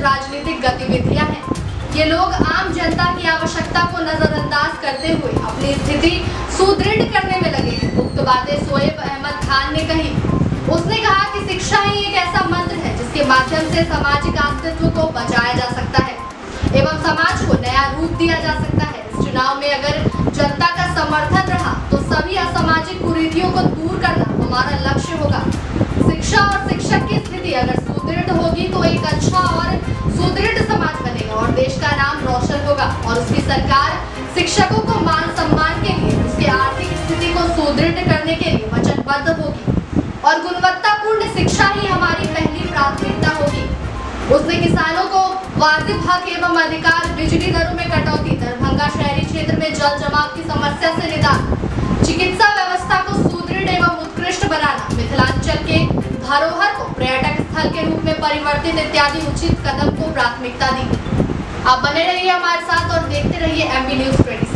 राजनीतिक गतिविधियां हैं। ये लोग आम जनता की आवश्यकता को नजरअंदाज करते हुए अपनी स्थिति सुदृढ़ करने में लगे हैं। उक्त बातें शोएब अहमद खान ने कही। उसने कहा कि शिक्षा ही एक ऐसा मंत्र है जिसके माध्यम से सामाजिक अस्तित्व को बचाया जा सकता है एवं समाज को नया रूप दिया जा सकता है। इस चुनाव में अगर जनता का समर्थन रहा तो सभी असामाजिक कुरीतियों को दूर करना हमारा लक्ष्य होगा। शिक्षा और शिक्षक की स्थिति अगर सुदृढ़ होगी तो एक अच्छा और सुदृढ़ समाज बनेगा और देश का नाम रोशन होगा और उसकी सरकार शिक्षकों को मान सम्मान के लिए उसकी आर्थिक स्थिति को सुदृढ़ करने के लिए वचनबद्ध होगी और गुणवत्तापूर्ण शिक्षा ही हमारी पहली प्राथमिकता होगी। उसने किसानों को वाजिब हक एवं अधिकार, बिजली दरों में कटौती, दरभंगा शहरी क्षेत्र में जल जमाव की समस्या से निदान, चिकित्सा व्यवस्था को सुदृढ़ एवं उत्कृष्ट बनाना, मिथिलांचल के धरोहर को पर्यटक स्थल के रूप में परिवर्तित इत्यादि उचित कदम को प्राथमिकता दी। आप बने रहिए हमारे साथ और देखते रहिए MB News 24।